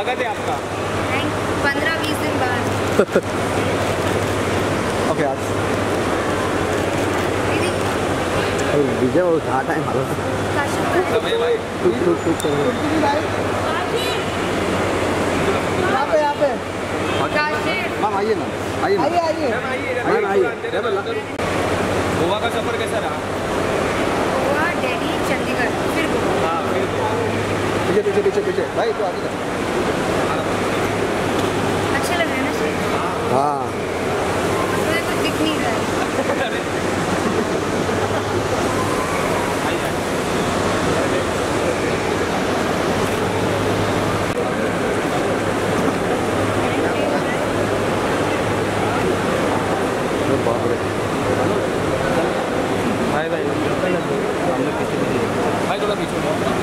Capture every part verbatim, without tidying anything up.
स्वागत है आपका। पंद्रह बीस दिन बाद। ओके आज विजय वो घाट है मालूम भाई टुक टुक टुक यहाँ पे यहाँ पे मैम आइए ना आइए आइए आइए आइए गोवा का सफर कैसा रहा? गोवा, दिल्ली, चंडीगढ़, फिर गोवा। हाँ फिर पीछे पीछे पीछे पीछे भाई तो आगे अच्छा लग रहा है ना शेर? हाँ मुझे कुछ दिख नहीं रहा है। भाई भाई भाई थोड़ा पीछे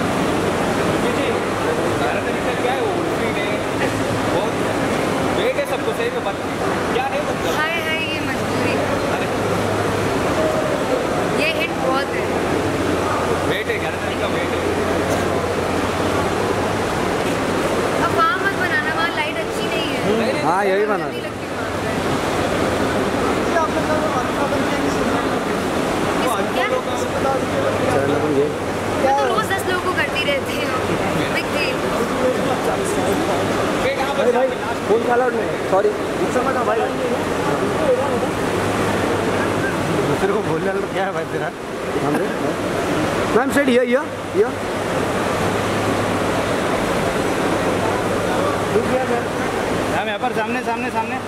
क्या है वो उल्टी ने बहुत वेट है सबको सही में बात क्या है मतलब हाय हाय ये मजबूरी है। ये हिट बहुत है। वेट है क्या का वेट है। अब वहाँ मत बनाना, वहाँ लाइट अच्छी नहीं है। हाँ यही बना नहीं लगती वहाँ पे। क्या? चलो ये मैं तो रोज दस लोगों को करती रहती हूँ। Big deal. अरे भाई फोन का अलाउड नहीं सॉरी समझ ना भाई दूसरे को बोलने वाला क्या है भाई तेरा ma'am said here here here ma'am यहाँ पर सामने सामने सामने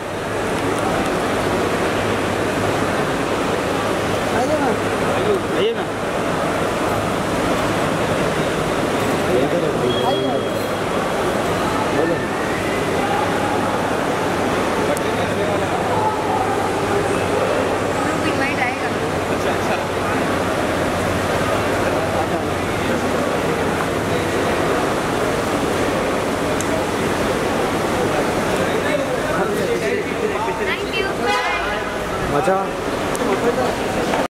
आइए मैम इनवाइट आएगा। अच्छा अच्छा थैंक यू। बाय। अच्छा